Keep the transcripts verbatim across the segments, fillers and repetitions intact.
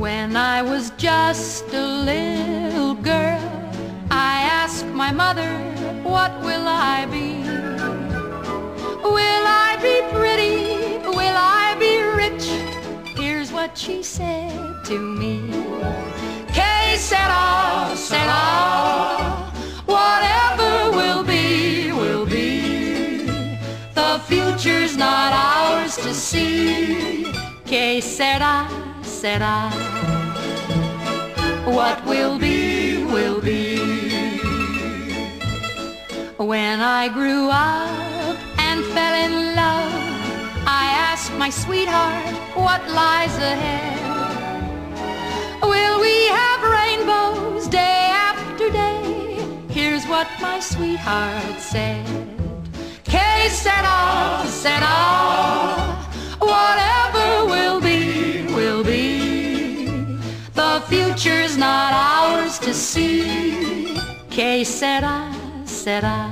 When I was just a little girl, I asked my mother, what will I be? Will I be pretty? Will I be rich? Here's what she said to me. Que sera, sera, whatever will be, will be. The future's not ours to see. Que sera, sera, what will be, will be. When I grew up and fell in love, I asked my sweetheart, what lies ahead? Will we have rainbows day after day? Here's what my sweetheart said. Que sera, sera, whatever will be, will be. The future's not ours to see. Que sera, sera,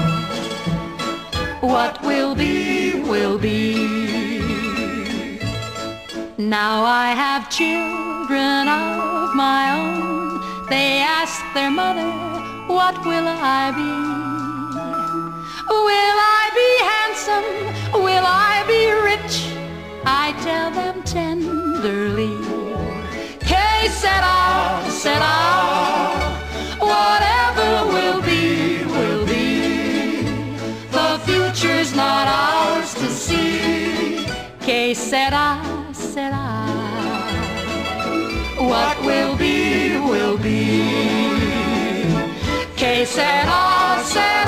what will be, will be. Now I have children of my own. They ask their mother, what will I be? Will I be handsome? Will I be rich? I tell them tenderly, que sera, sera, whatever will be, will be. The future's not ours to see. Que sera, sera, what will be, will be. Que sera, sera.